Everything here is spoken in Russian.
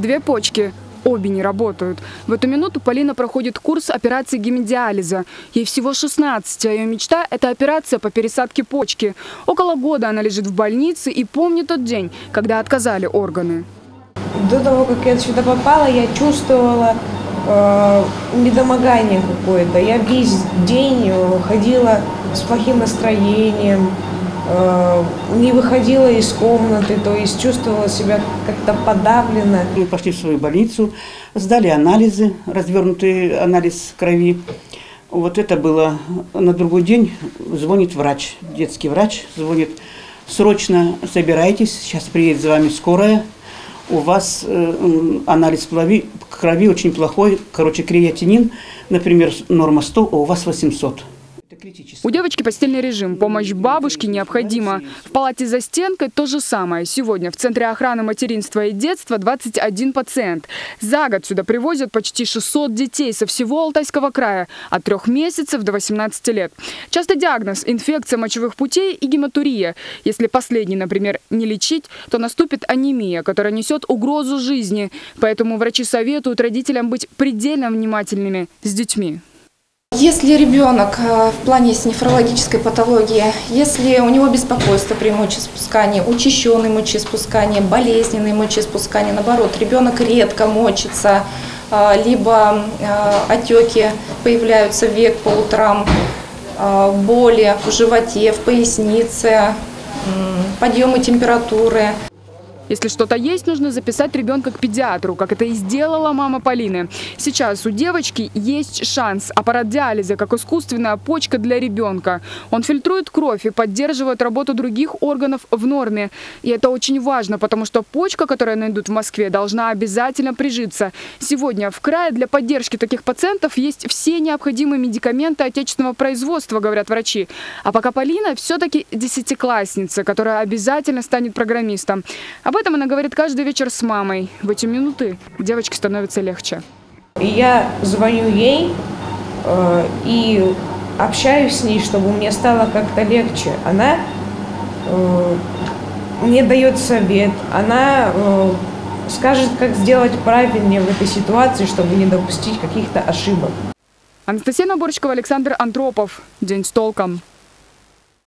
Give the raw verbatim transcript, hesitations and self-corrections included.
Две почки. Обе не работают. В эту минуту Полина проходит курс операции гемодиализа. Ей всего шестнадцать, а ее мечта – это операция по пересадке почки. Около года она лежит в больнице и помнит тот день, когда отказали органы. До того, как я сюда попала, я чувствовала э, недомогание какое-то. Я весь день ходила с плохим настроением, э, не выходила из комнаты, то есть чувствовала себя как-то подавленно. Мы пошли в свою больницу, сдали анализы, развернутый анализ крови. Вот это было на другой день. Звонит врач, детский врач, звонит: срочно собирайтесь, сейчас приедет за вами скорая. У вас э, анализ крови, крови очень плохой, короче, креатинин, например, норма сто, а у вас восемьсот. У девочки постельный режим, помощь бабушке необходима. В палате за стенкой то же самое. Сегодня в Центре охраны материнства и детства двадцать один пациент. За год сюда привозят почти шестьсот детей со всего Алтайского края, от трех месяцев до восемнадцати лет. Часто диагноз – инфекция мочевых путей и гематурия. Если последний, например, не лечить, то наступит анемия, которая несет угрозу жизни. Поэтому врачи советуют родителям быть предельно внимательными с детьми. Если ребенок в плане с нефрологической патологии, если у него беспокойство при мочеиспускании, учащенное мочеиспускание, болезненное мочеиспускание, наоборот, ребенок редко мочится, либо отеки появляются век по утрам, боли в животе, в пояснице, подъемы температуры. Если что-то есть, нужно записать ребенка к педиатру, как это и сделала мама Полины. Сейчас у девочки есть шанс. Аппарат диализа, как искусственная почка для ребенка. Он фильтрует кровь и поддерживает работу других органов в норме. И это очень важно, потому что почка, которую найдут в Москве, должна обязательно прижиться. Сегодня в крае для поддержки таких пациентов есть все необходимые медикаменты отечественного производства, говорят врачи. А пока Полина все-таки десятиклассница, которая обязательно станет программистом. Об этом она говорит каждый вечер с мамой. В эти минуты девочке становится легче. Я звоню ей э, и общаюсь с ней, чтобы мне стало как-то легче. Она э, мне дает совет, она э, скажет, как сделать правильнее в этой ситуации, чтобы не допустить каких-то ошибок. Анастасия Наборчикова, Александр Антропов. День с толком.